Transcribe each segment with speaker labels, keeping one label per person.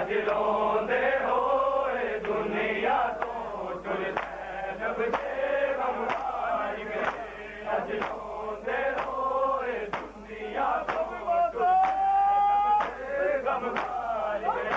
Speaker 1: अज रोंदे होए दुनिया तो टुर ज़ैनब दे गम हार गए अज रोंदे होए दुनिया तो टुर ज़ैनब दे गम हार गए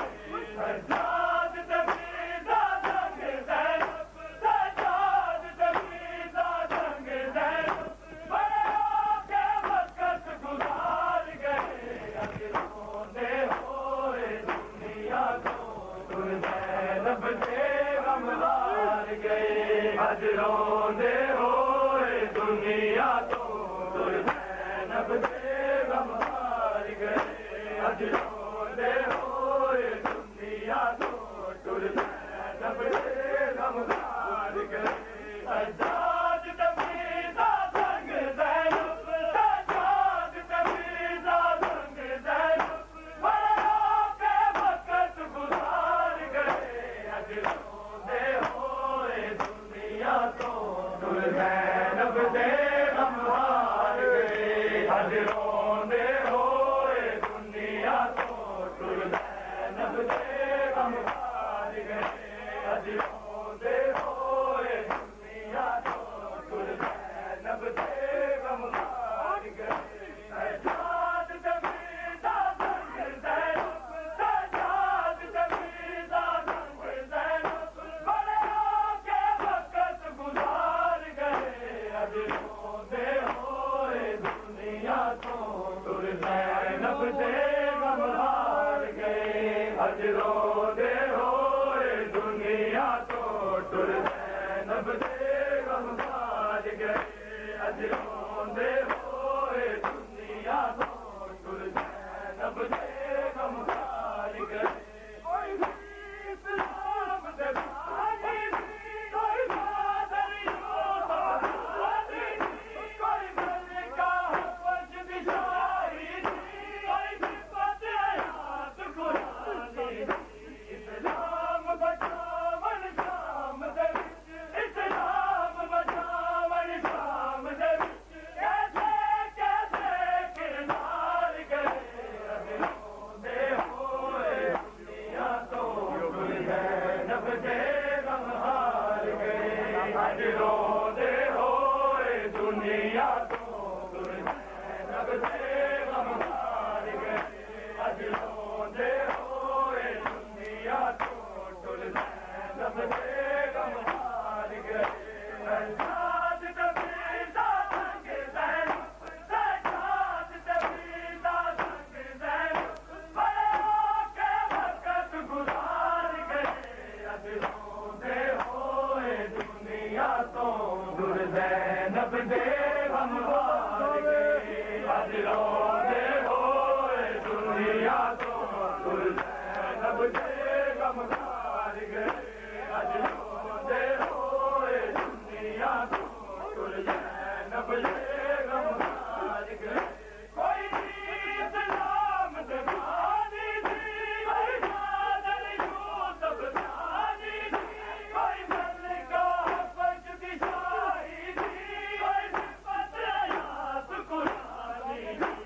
Speaker 1: सज्जाद तबरीज़ा संग ज़ैनब सज्जाद तबरीज़ा संग ज़ैनब बड़े होके वक़्त गुज़ार गए अज रोंदे होए दुनिया तो टुर ज़ैनब दे गम हार गए अज रोंदे होए दुनिया तो टुर ज़ैनब दे गम हार गए अज रोंदे होए दुनिया तो टुर ज़ैनब दे गम हार गए सज्जाद तबरीज़ा संग ज़ैनब सज्जाद तबरीज़ा संग ज़ैनब बड़े होके वक़्त गुज़ार गए अज रोंदे होए दुनिया तो टुर ज़ैनब दे गम हार गए अज रोंदे होए दुनिया तो टुर ज़ैनब दे गम हार गए अज रोंदे होए दुनिया तो टुर ज़ैनब दे गम हार गए सज्जाद तबरीज़ा संग ज़ैनब सज्जाद तबरीज़ा संग ज़ैनब बड़े होके वक़्त गुज़ार गए अज रोंदे होए दुनिया तो टुर ज़ैनब दे गम हार गए अज रोंदे होए दुनिया तो टुर ज़ैनब दे गम हार गए अज रोंदे होए दुनिया तो टुर ज़ैनब दे गम हार गए कोई इस्लाम दे बानी कोई बादल कोई मलिका फर्ज बिशारी कोई सिफत हयात कुरानी इस्लाम बचावन शाम दे इस्लाम बचावन शाम दे कैसे कैसे किरदार गए अज रोंदे होए दुनिया तो टुर ज़ैनब दे गम हार गए अज रोंदे होए दुनिया तो टुर ज़ैनब दे गम हार गए अज रोंदे होए दुनिया तो टुर ज़ैनब दे गम हार गए सज्जाद तबरीज़ा संग ज़ैनब सज्जाद तबरीज़ा संग ज़ैनब बड़े होके वक़्त गुज़ार गए अज रोंदे होए दुनिया तो टुर ज़ैनब दे गम हार गए अज रोंदे होए दुनिया तो टुर ज़ैनब दे गम हार गए अज रोंदे होए दुनिया तो टुर ज़ैनब दे गम हार गए कोई इस्लाम दे बानी कोई बादल यूसुफ जानी कोई मलिका फर्ज बिशारी कोई सिफत हयात कुरानी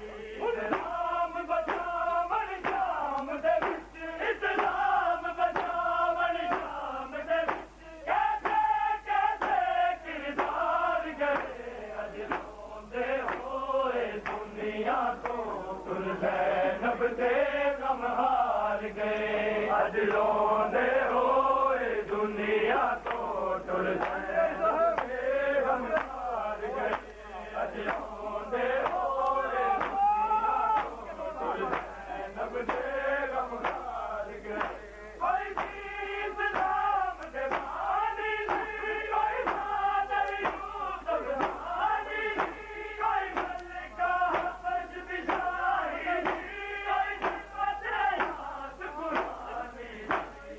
Speaker 1: इस्लाम बचावन शाम दे इस्लाम बचावन शाम दे कैसे कैसे किरदार गए अज रोंदे होए दुनिया तो टुर ज़ैनब दे गम हार गए अज रोंदे होए दुनिया तो टुर ज़ैनब दे गम हार गए अज रोंदे होए दुनिया तो टुर ज़ैनब दे गम हार गए कोई इस्लाम दे बानी कोई बादल यूसुफ जानी कोई मलिका फर्ज बिशारी कोई सिफत हयात कुरानी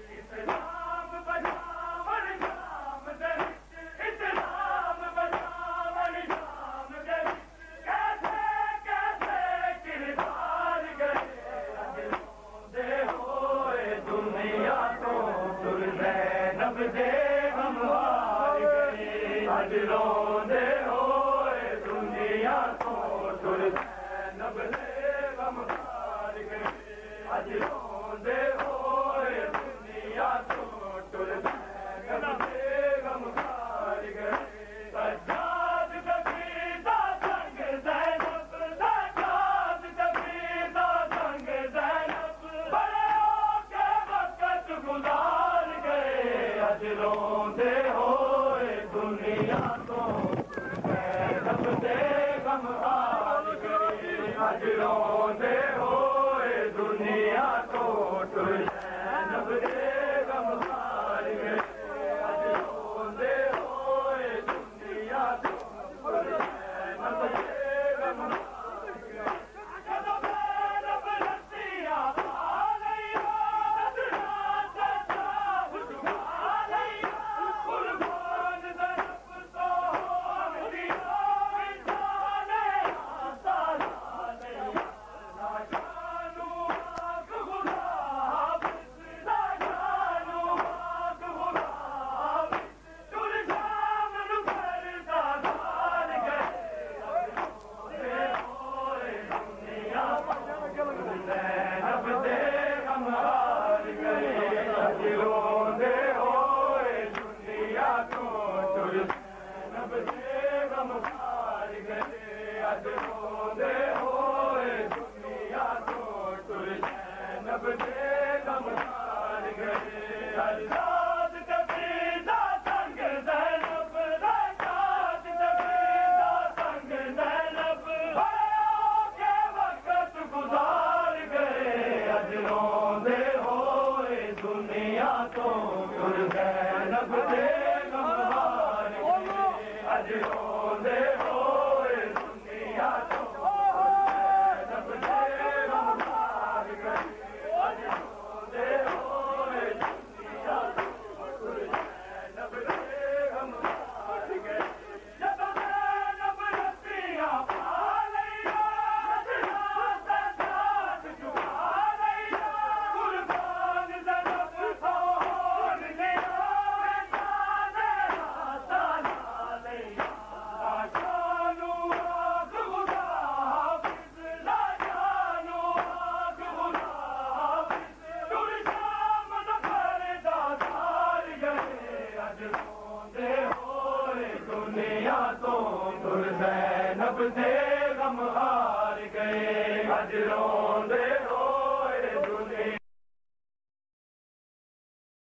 Speaker 1: गम हार गए अज रोंदे